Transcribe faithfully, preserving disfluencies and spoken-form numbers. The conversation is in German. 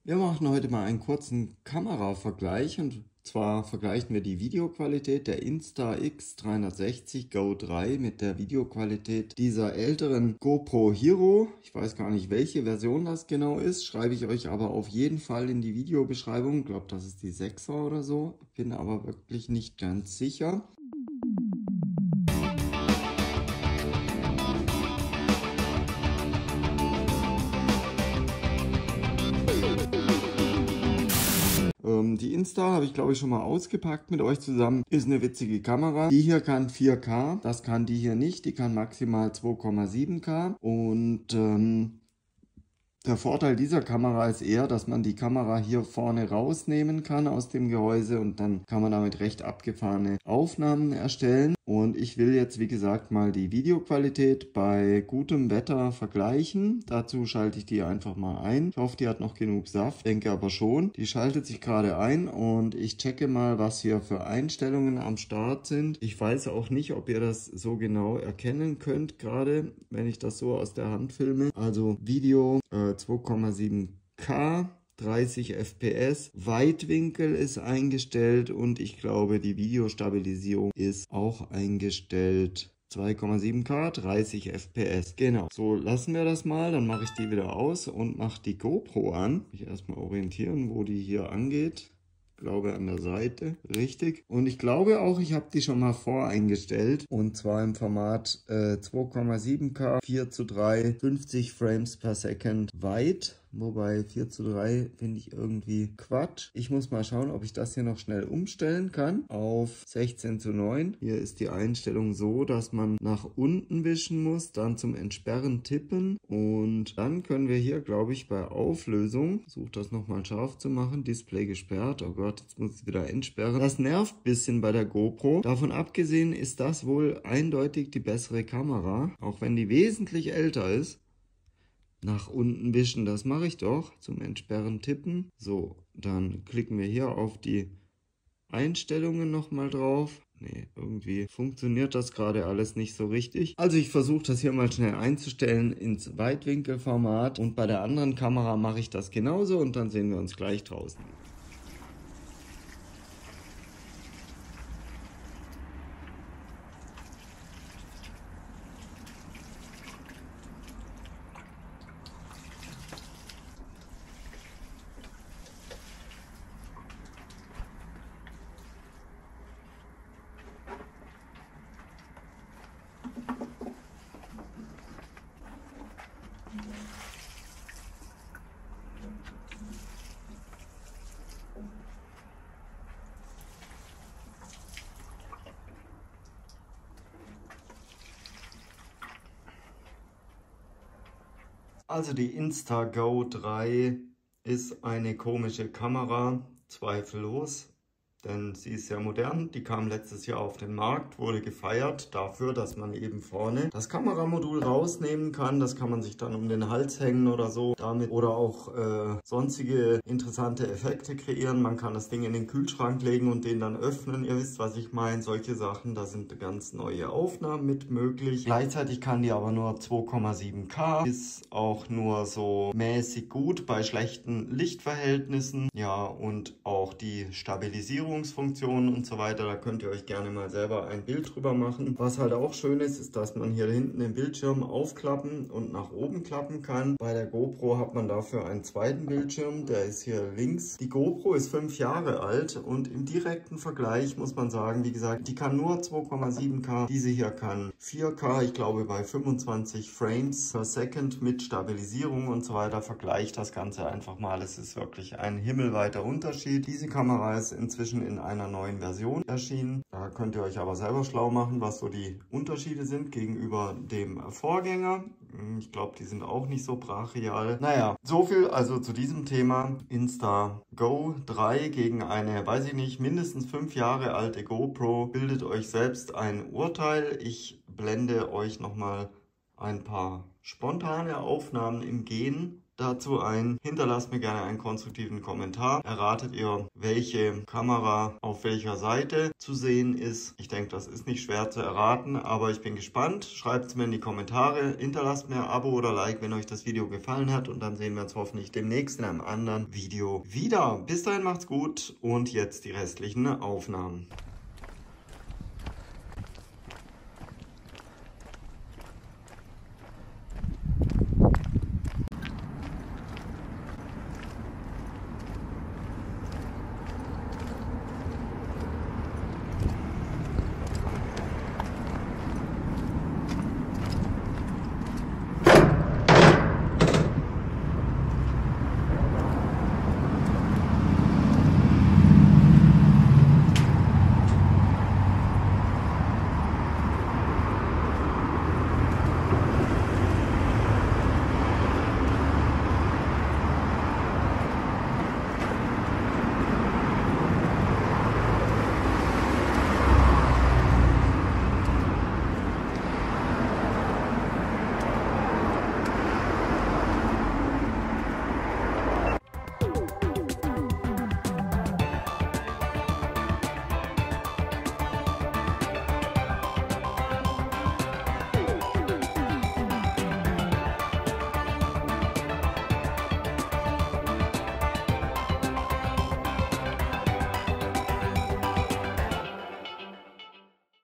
Wir machen heute mal einen kurzen Kameravergleich und zwar vergleichen wir die Videoqualität der Instax dreihundertsechzig Go drei mit der Videoqualität dieser älteren GoPro Hero. Ich weiß gar nicht, welche Version das genau ist, schreibe ich euch aber auf jeden Fall in die Videobeschreibung. Ich glaube, das ist die sechser oder so, bin aber wirklich nicht ganz sicher. Die Insta habe ich glaube ich schon mal ausgepackt mit euch zusammen. Ist eine witzige Kamera. Die hier kann vier K, das kann die hier nicht. Die kann maximal zwei Komma sieben K und ähm, der Vorteil dieser Kamera ist eher, dass man die Kamera hier vorne rausnehmen kann aus dem Gehäuse und dann kann man damit recht abgefahrene Aufnahmen erstellen. Und ich will jetzt wie gesagt mal die Videoqualität bei gutem Wetter vergleichen. Dazu schalte ich die einfach mal ein. Ich hoffe, die hat noch genug Saft, denke aber schon. Die schaltet sich gerade ein und ich checke mal, was hier für Einstellungen am Start sind. Ich weiß auch nicht, ob ihr das so genau erkennen könnt, gerade wenn ich das so aus der Hand filme. Also Video äh, zwei Komma sieben K, dreißig F P S, Weitwinkel ist eingestellt und ich glaube die Videostabilisierung ist auch eingestellt. zwei Komma sieben K, dreißig F P S. Genau, so lassen wir das mal, dann mache ich die wieder aus und mache die GoPro an. Ich erstmal orientieren, wo die hier angeht. Ich glaube an der Seite, richtig. Und ich glaube auch, ich habe die schon mal voreingestellt. Und zwar im Format äh, zwei Komma sieben K, vier zu drei, fünfzig Frames per Second weit. Wobei vier zu drei finde ich irgendwie Quatsch. Ich muss mal schauen, ob ich das hier noch schnell umstellen kann auf sechzehn zu neun. Hier ist die Einstellung so, dass man nach unten wischen muss, dann zum Entsperren tippen und dann können wir hier, glaube ich, bei Auflösung, versuche das nochmal scharf zu machen, Display gesperrt. Oh Gott, jetzt muss ich wieder entsperren. Das nervt ein bisschen bei der GoPro. Davon abgesehen ist das wohl eindeutig die bessere Kamera, auch wenn die wesentlich älter ist. Nach unten wischen, das mache ich doch. Zum Entsperren tippen. So, dann klicken wir hier auf die Einstellungen nochmal drauf. Nee, irgendwie funktioniert das gerade alles nicht so richtig. Also ich versuche das hier mal schnell einzustellen ins Weitwinkelformat. Und bei der anderen Kamera mache ich das genauso und dann sehen wir uns gleich draußen. Also die Insta Go drei ist eine komische Kamera, zweifellos, denn sie ist sehr modern. Die kam letztes Jahr auf den Markt, wurde gefeiert dafür, dass man eben vorne das Kameramodul rausnehmen kann. Das kann man sich dann um den Hals hängen oder so damit oder auch äh, sonstige interessante Effekte kreieren. Man kann das Ding in den Kühlschrank legen und den dann öffnen. Ihr wisst, was ich meine. Solche Sachen, da sind ganz neue Aufnahmen mit möglich. Gleichzeitig kann die aber nur zwei Komma sieben K. Ist auch nur so mäßig gut bei schlechten Lichtverhältnissen. Ja, und auch die Stabilisierung Funktionen und so weiter, da könnt ihr euch gerne mal selber ein Bild drüber machen. Was halt auch schön ist, ist, dass man hier hinten den Bildschirm aufklappen und nach oben klappen kann. Bei der GoPro hat man dafür einen zweiten Bildschirm, der ist hier links. Die GoPro ist fünf Jahre alt und im direkten Vergleich muss man sagen, wie gesagt, die kann nur zwei Komma sieben K, diese hier kann vier K, ich glaube bei fünfundzwanzig Frames per Second mit Stabilisierung und so weiter. Vergleicht das Ganze einfach mal, es ist wirklich ein himmelweiter Unterschied. Diese Kamera ist inzwischen in einer neuen Version erschienen. Da könnt ihr euch aber selber schlau machen, was so die Unterschiede sind gegenüber dem Vorgänger. Ich glaube, die sind auch nicht so brachial. Naja, so viel also zu diesem Thema. Insta Go drei gegen eine, weiß ich nicht, mindestens fünf Jahre alte GoPro. Bildet euch selbst ein Urteil. Ich blende euch nochmal ein paar spontane Aufnahmen im Gehen dazu ein. Hinterlasst mir gerne einen konstruktiven Kommentar. Erratet ihr, welche Kamera auf welcher Seite zu sehen ist? Ich denke, das ist nicht schwer zu erraten, aber ich bin gespannt. Schreibt es mir in die Kommentare. Hinterlasst mir ein Abo oder Like, wenn euch das Video gefallen hat, und dann sehen wir uns hoffentlich demnächst in einem anderen Video wieder. Bis dahin macht's gut und jetzt die restlichen Aufnahmen.